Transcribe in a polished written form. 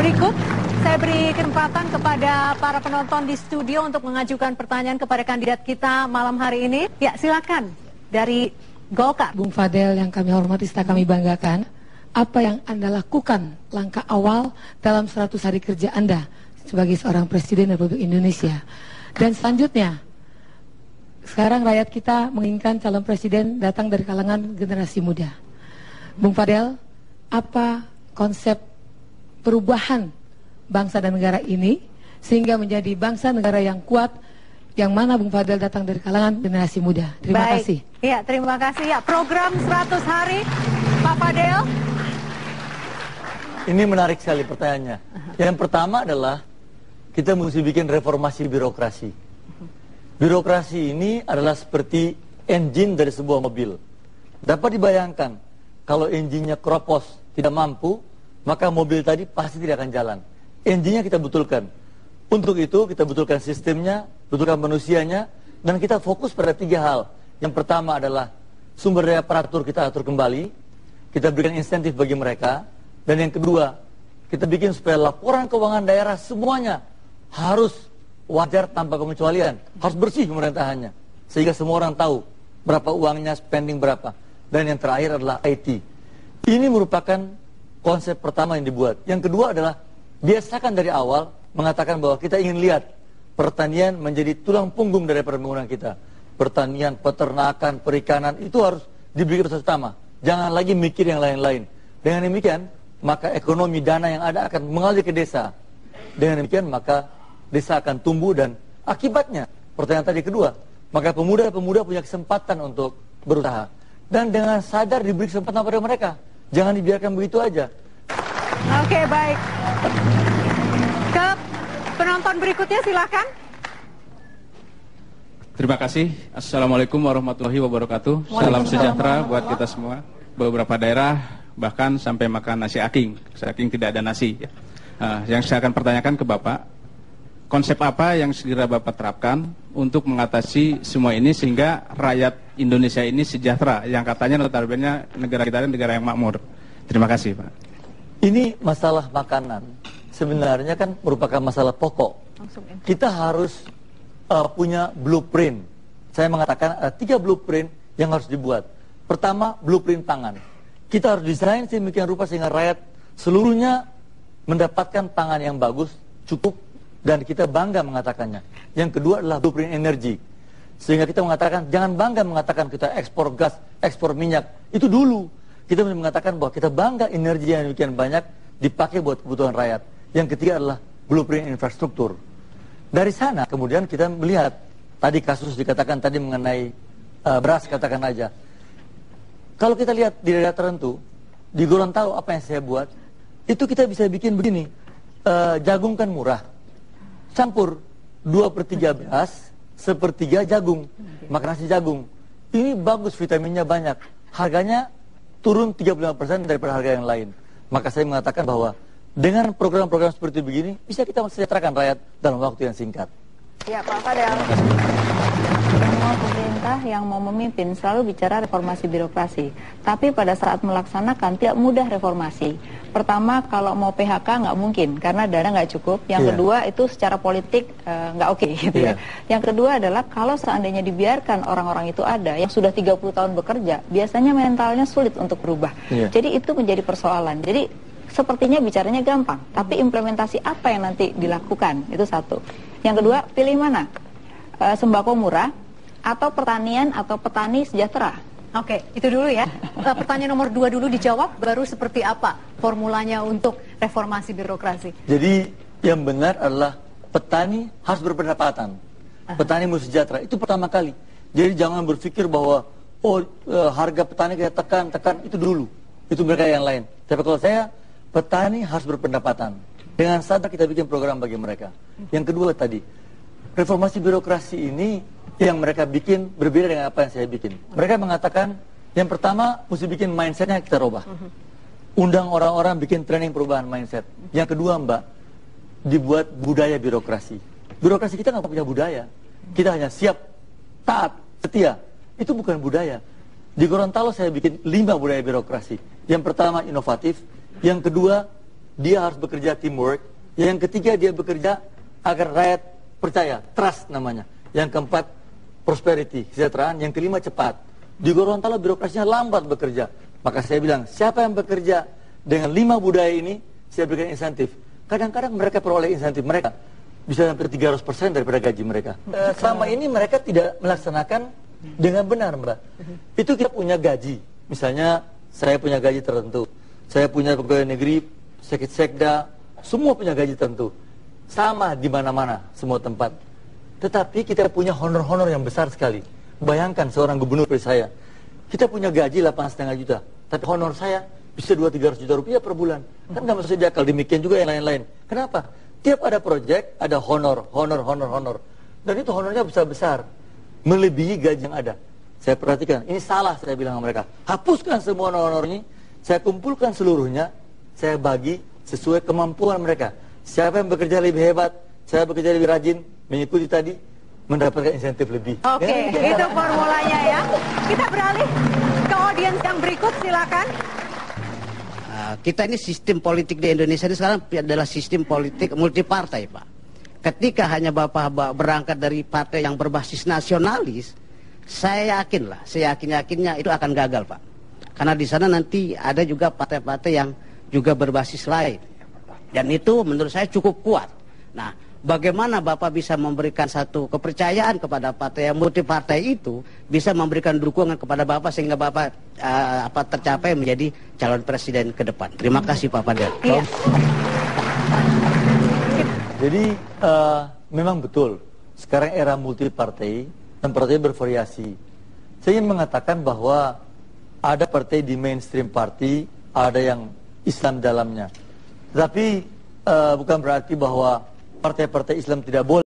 berikut, saya beri kesempatan kepada para penonton di studio untuk mengajukan pertanyaan kepada kandidat kita malam hari ini. Ya, silakan dari Golkar. Bung Fadel yang kami hormati serta kami banggakan, apa yang Anda lakukan langkah awal dalam 100 hari kerja Anda sebagai seorang Presiden Republik Indonesia? Dan selanjutnya, sekarang rakyat kita menginginkan calon presiden datang dari kalangan generasi muda. Bung Fadel, apa konsep perubahan bangsa dan negara ini sehingga menjadi bangsa negara yang kuat, yang mana Bung Fadel datang dari kalangan generasi muda? Terima kasih. Iya, terima kasih. Ya, program 100 hari, Pak Fadel. Ini menarik sekali pertanyaannya. Yang pertama adalah kita mesti bikin reformasi birokrasi. Birokrasi ini adalah seperti engine dari sebuah mobil. Dapat dibayangkan, kalau engine-nya keropos, tidak mampu, maka mobil tadi pasti tidak akan jalan. Engine-nya kita betulkan. Untuk itu kita betulkan sistemnya, betulkan manusianya, dan kita fokus pada 3 hal. Yang pertama adalah sumber daya aparatur kita atur kembali, kita berikan insentif bagi mereka, dan yang kedua, kita bikin supaya laporan keuangan daerah semuanya harus wajar tanpa pengecualian, harus bersih pemerintahannya, sehingga semua orang tahu berapa uangnya, spending berapa. Dan yang terakhir adalah IT. Ini merupakan konsep pertama yang dibuat. Yang kedua adalah biasakan dari awal mengatakan bahwa kita ingin lihat pertanian menjadi tulang punggung dari pembangunan kita. Pertanian, peternakan, perikanan itu harus diberi prioritas utama. Jangan lagi mikir yang lain-lain. Dengan demikian, maka ekonomi dana yang ada akan mengalir ke desa. Dengan demikian, maka desa akan tumbuh dan akibatnya, pertanyaan tadi kedua, maka pemuda-pemuda punya kesempatan untuk berusaha. Dan dengan sadar diberi kesempatan pada mereka. Jangan dibiarkan begitu aja. Oke, baik. Ke penonton berikutnya silakan. Terima kasih. Assalamualaikum warahmatullahi wabarakatuh. Salam sejahtera buat kita semua. Beberapa daerah bahkan sampai makan nasi aking. Saking tidak ada nasi. Yang saya akan pertanyakan ke Bapak, konsep apa yang segera Bapak terapkan untuk mengatasi semua ini sehingga rakyat Indonesia ini sejahtera, yang katanya notabene negara kita adalah negara yang makmur. Terima kasih, Pak. Ini masalah makanan sebenarnya kan merupakan masalah pokok. Kita harus punya blueprint. Saya mengatakan 3 blueprint yang harus dibuat. Pertama, blueprint pangan. Kita harus desain sedemikian rupa sehingga rakyat seluruhnya mendapatkan pangan yang bagus, cukup, dan kita bangga mengatakannya. Yang kedua adalah blueprint energi. Sehingga kita mengatakan, jangan bangga mengatakan kita ekspor gas, ekspor minyak. Itu dulu. Kita mengatakan bahwa kita bangga energi yang demikian banyak dipakai buat kebutuhan rakyat. Yang ketiga adalah blueprint infrastruktur. Dari sana kemudian kita melihat, tadi kasus dikatakan tadi mengenai beras, katakan aja. Kalau kita lihat di daerah tertentu, di Gorontalo apa yang saya buat, itu kita bisa bikin begini, jagung kan murah. Campur 2/3 beras, 1/3 jagung, makan nasi jagung. Ini bagus, vitaminnya banyak. Harganya turun 35% daripada harga yang lain. Maka saya mengatakan bahwa dengan program-program seperti begini, bisa kita mensejahterakan rakyat dalam waktu yang singkat. Ya, Pak Fadel. Semua pemerintah yang mau memimpin selalu bicara reformasi birokrasi. Tapi pada saat melaksanakan tidak mudah reformasi. Pertama, kalau mau PHK nggak mungkin karena dana nggak cukup. Yang kedua itu secara politik nggak oke gitu ya. Yang kedua adalah kalau seandainya dibiarkan orang-orang itu ada yang sudah 30 tahun bekerja, biasanya mentalnya sulit untuk berubah. Jadi itu menjadi persoalan. Jadi sepertinya bicaranya gampang, tapi implementasi apa yang nanti dilakukan itu satu. Yang kedua, pilih mana? Sembako murah atau pertanian atau petani sejahtera? Oke, itu dulu ya. Pertanyaan nomor 2 dulu dijawab, baru seperti apa formulanya untuk reformasi birokrasi. Jadi yang benar adalah petani harus berpendapatan. Petani harus sejahtera, itu pertama kali. Jadi jangan berpikir bahwa harga petani kita tekan, itu dulu. Itu mereka yang lain. Tapi kalau saya, petani harus berpendapatan. Dengan sadar kita bikin program bagi mereka. Yang kedua tadi, reformasi birokrasi ini yang mereka bikin berbeda dengan apa yang saya bikin. Mereka mengatakan, yang pertama mesti bikin mindsetnya kita rubah. Undang orang-orang bikin training perubahan mindset. Yang kedua, Mbak, dibuat budaya birokrasi. Birokrasi kita nggak punya budaya. Kita hanya siap, taat, setia. Itu bukan budaya. Di Gorontalo saya bikin 5 budaya birokrasi. Yang pertama inovatif, yang kedua dia harus bekerja teamwork. Yang ketiga, dia bekerja agar rakyat percaya, trust namanya. Yang keempat, prosperity, kesejahteraan. Yang kelima, cepat. Di Gorontalo birokrasinya lambat bekerja. Maka saya bilang, siapa yang bekerja dengan 5 budaya ini, saya berikan insentif. Kadang-kadang mereka peroleh insentif mereka bisa hampir 300% daripada gaji mereka. Selama ini mereka tidak melaksanakan dengan benar, Mbak. Itu kita punya gaji. Misalnya, saya punya gaji tertentu. Saya punya pegawai negeri, sekda, semua punya gaji tertentu. Sama di mana-mana, semua tempat. Tetapi kita punya honor-honor yang besar sekali. Bayangkan seorang gubernur seperti saya. Kita punya gaji 8,5 juta. Tapi honor saya bisa 200-300 juta rupiah per bulan. Kan nggak masuk di akal. Demikian juga yang lain-lain. Kenapa? Tiap ada proyek, ada honor. Dan itu honornya besar-besar. Melebihi gaji yang ada. Saya perhatikan, ini salah saya bilang sama mereka. Hapuskan semua honor ini. Saya kumpulkan seluruhnya. Saya bagi sesuai kemampuan mereka. Siapa yang bekerja lebih hebat, saya bekerja lebih rajin, mengikuti tadi, mendapatkan insentif lebih. Oke, itu formulanya ya. Kita beralih ke audiens yang berikut, silakan. Kita ini sistem politik di Indonesia ini sekarang adalah sistem politik multipartai, Pak. Ketika hanya Bapak berangkat dari partai yang berbasis nasionalis, saya yakinnya itu akan gagal, Pak. Karena di sana nanti ada juga partai-partai yang juga berbasis lain. Dan itu menurut saya cukup kuat. Nah, bagaimana Bapak bisa memberikan satu kepercayaan kepada partai yang multipartai itu, bisa memberikan dukungan kepada Bapak sehingga Bapak tercapai menjadi calon presiden ke depan. Terima kasih Pak Pader. Iya. Jadi memang betul, sekarang era multipartai dan partai bervariasi. Saya ingin mengatakan bahwa ada partai di mainstream party, ada yang Islam dalamnya. Tapi bukan berarti bahwa partai-partai Islam tidak boleh